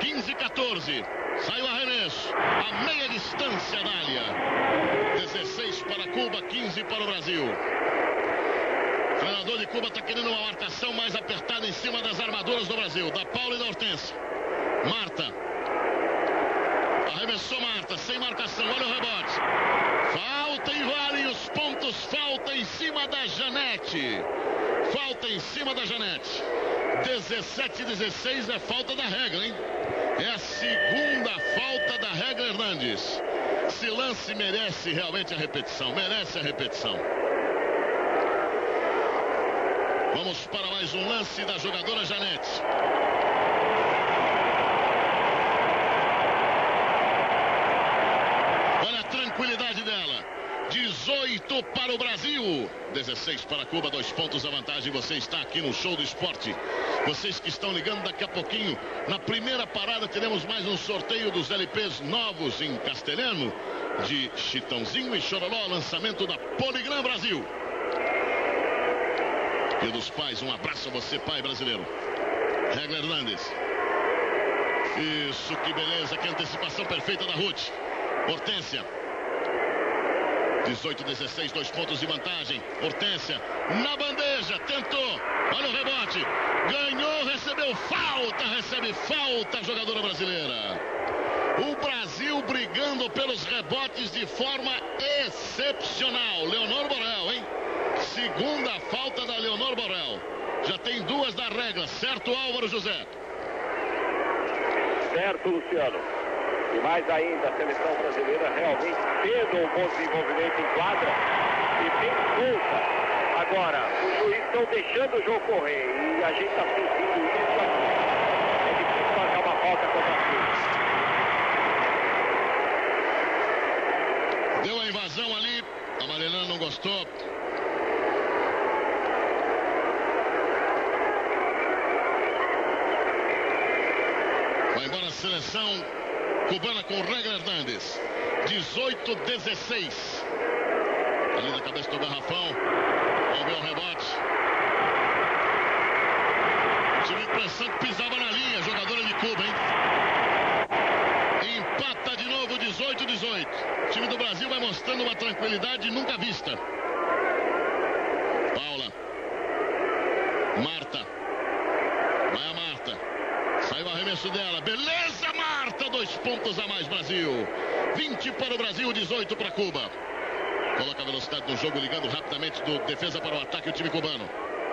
15-14. Sai o arremesso. A meia distância da área. 16 para Cuba, 15 para o Brasil. O treinador de Cuba está querendo uma marcação mais apertada em cima das armaduras do Brasil. Da Paula e da Hortência. Marta. Arremessou Marta, sem marcação. Olha o rebote. Falta e valem os pontos. Falta em cima da Janete. Falta em cima da Janete. 17-16 é falta da regra, hein? É a segunda falta da regra Hernandes. Esse lance merece realmente a repetição. Merece a repetição. Vamos para mais um lance da jogadora Janete. Olha a tranquilidade dela. 18 para o Brasil. 16 para Cuba, 2 pontos a vantagem. Você está aqui no Show do Esporte. Vocês que estão ligando daqui a pouquinho, na primeira parada teremos mais um sorteio dos LPs novos em castelhano, de Chitãozinho e Chororó, lançamento da Poligram Brasil. E dos pais, um abraço a você, pai brasileiro. Regla Hernandes. Isso, que beleza, que antecipação perfeita da Ruth. Hortência. 18-16, 2 pontos de vantagem. Hortência na bandeja, tentou. Olha o rebote. Ganhou, recebeu falta. Recebe falta a jogadora brasileira. O Brasil brigando pelos rebotes de forma excepcional. Leonor Borel, hein? Segunda falta da Leonor Borel. Já tem 2 da regra, certo, Álvaro José? Certo, Luciano. E mais ainda, a seleção brasileira realmente tendo um bom desenvolvimento em quadra e bem solta. Agora, os juízes estão deixando o jogo correr e a gente está sentindo isso aqui. É difícil marcar uma falta contra a Deu a invasão ali, a Marilena não gostou. Vai embora a seleção cubana com Regla Hernandes. 18-16. Ali na cabeça do garrafão. Vamos ver o rebote. Time de pressão que pisava na linha. Jogadora de Cuba, hein? Empata de novo, 18-18. O time do Brasil vai mostrando uma tranquilidade nunca vista. Paula. Marta. Vai a Marta. Saiu o arremesso dela. Beleza, Marta. 2 pontos a mais, Brasil. 20 para o Brasil, 18 para Cuba. Coloca a velocidade do jogo, ligando rapidamente do defesa para o ataque o time cubano.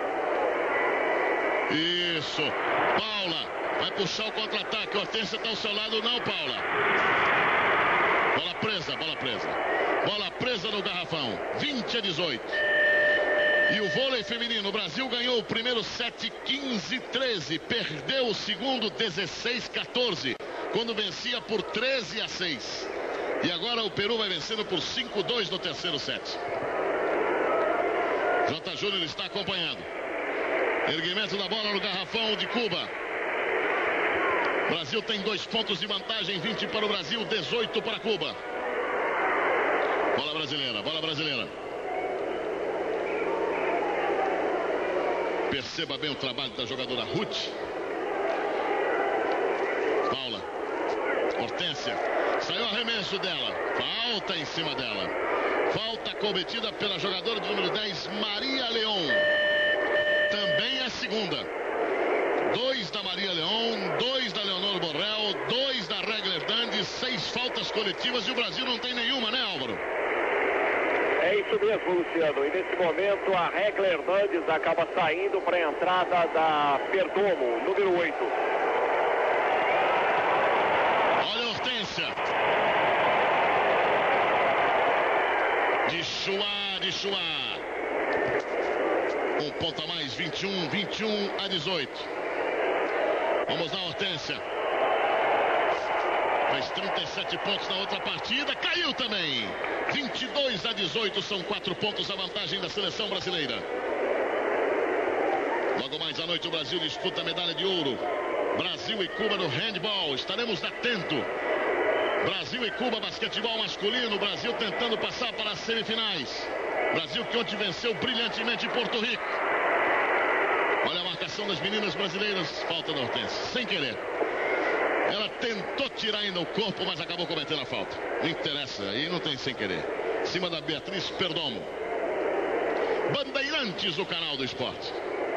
Isso. Paula vai puxar o contra-ataque. Hortência está ao seu lado. Não, Paula. Bola presa, bola presa. Bola presa no garrafão. 20-18. E o vôlei feminino, o Brasil ganhou o primeiro set 15-13, perdeu o segundo 16-14, quando vencia por 13-6. E agora o Peru vai vencendo por 5-2 no terceiro set. J. Júnior está acompanhando. Erguimento da bola no garrafão de Cuba. O Brasil tem 2 pontos de vantagem, 20 para o Brasil, 18 para Cuba. Bola brasileira, bola brasileira. Perceba bem o trabalho da jogadora Ruth. Paula. Hortência. Saiu o arremesso dela. Falta em cima dela. Falta cometida pela jogadora de número 10, Maria Leon. Também é a segunda. 2 da Maria Leon, 2 da Leonor Borel, 2 da Regla Hernandes, 6 faltas coletivas e o Brasil não tem nenhuma, né, Álvaro? É isso mesmo, Luciano. E nesse momento a Regla Hernandes acaba saindo para a entrada da Perdomo, número 8. Olha a Hortência. De Chua. Um ponto a mais, 21-21-18. Vamos lá, Hortência. Fez 37 pontos na outra partida, caiu também. 22-18, são 4 pontos a vantagem da seleção brasileira. Logo mais à noite o Brasil disputa a medalha de ouro. Brasil e Cuba no handball, estaremos atento. Brasil e Cuba, basquetebol masculino, Brasil tentando passar para as semifinais. Brasil que ontem venceu brilhantemente Porto Rico. Olha a marcação das meninas brasileiras, falta da Hortência, sem querer. Ela tirar ainda o corpo, mas acabou cometendo a falta. Não interessa, aí não tem sem querer. Em cima da Beatriz Perdomo. Bandeirantes, o canal do esporte.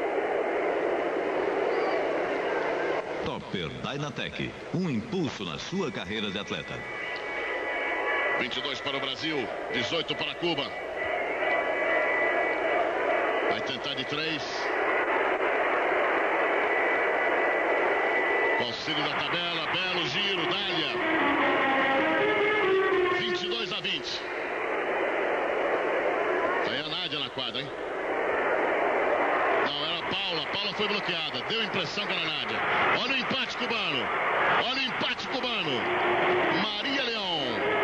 Topper Dynatec, um impulso na sua carreira de atleta. 22 para o Brasil, 18 para Cuba. Vai tentar de 3. Com auxílio da tabela, belo giro, Dália. 22-20. Tá aí a Nádia na quadra, hein? Não, era a Paula. Paula foi bloqueada. Deu impressão para a Nádia. Olha o empate cubano. Olha o empate cubano. Maria Leão.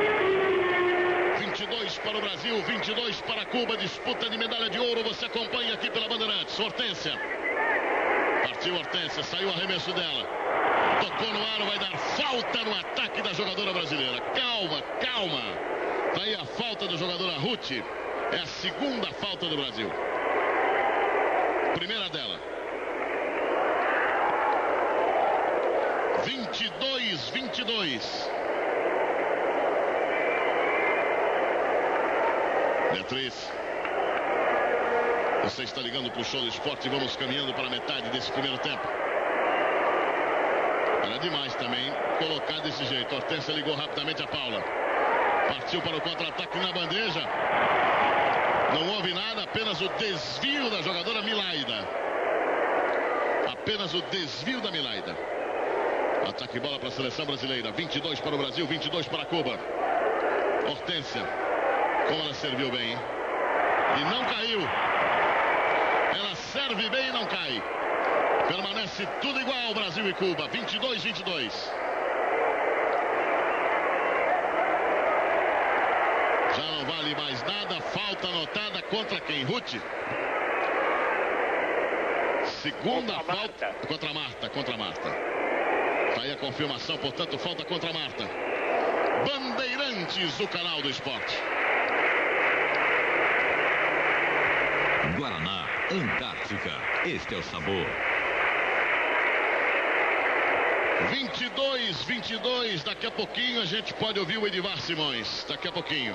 22 para o Brasil, 22 para Cuba. Disputa de medalha de ouro. Você acompanha aqui pela Bandeirantes. Hortência. Partiu Hortência. Saiu o arremesso dela. Tocou no aro. Vai dar falta no ataque da jogadora brasileira. Calma, calma. Tá aí a falta da jogadora Ruth. É a segunda falta do Brasil. Primeira dela. 22-22. Beatriz, você está ligando para o Show do Esporte e vamos caminhando para a metade desse primeiro tempo. Era demais também colocar desse jeito. Hortência ligou rapidamente a Paula. Partiu para o contra-ataque na bandeja. Não houve nada, apenas o desvio da jogadora Milaida. Apenas o desvio da Milaida. Ataque e bola para a seleção brasileira. 22 para o Brasil, 22 para Cuba. Hortência. Como ela serviu bem, hein? E não caiu. Ela serve bem e não cai. Permanece tudo igual, Brasil e Cuba. 22-22. Já não vale mais nada. Falta anotada contra quem? Ruth? Segunda falta contra Marta. Contra Marta. Tá aí a confirmação, portanto, falta contra Marta. Bandeirantes, o canal do esporte. Guaraná, Antártica. Este é o sabor. 22-22. Daqui a pouquinho a gente pode ouvir o Edivar Simões. Daqui a pouquinho.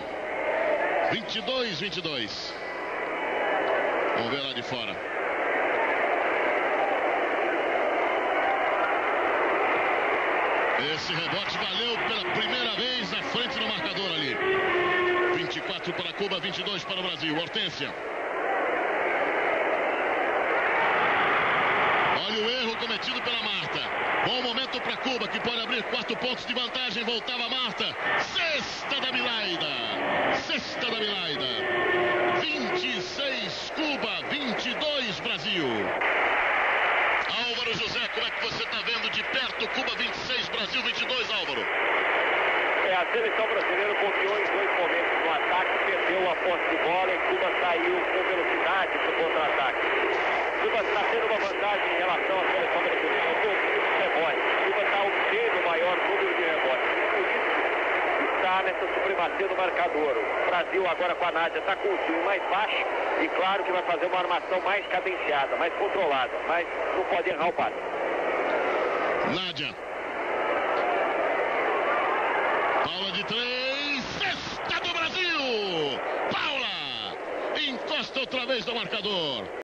22-22. Vamos ver lá de fora. Esse rebote valeu pela primeira vez à frente do marcador ali. 24 para Cuba, 22 para o Brasil. Hortência. Olha o erro cometido pela Marta. Bom momento para Cuba, que pode abrir 4 pontos de vantagem. Voltava Marta. Cesta da Milaida. Cesta da Milaida. 26 Cuba, 22 Brasil. Álvaro José, como é que você está vendo de perto? Cuba 26, Brasil 22, Álvaro. A seleção brasileira confiou em 2 momentos no ataque, perdeu a posse de bola e Cuba saiu com velocidade para o contra-ataque. Cuba está tendo uma vantagem em relação à seleção brasileira. O número de rebotes. Cuba está obtendo o maior número de rebotes. Por isso está nessa supremacia do marcador. O Brasil agora com a Nádia está com o time mais baixo e claro que vai fazer uma armação mais cadenciada, mais controlada, mas não pode errar o passe. Nádia. Paula de 3. Cesta do Brasil. Paula encosta outra vez no marcador.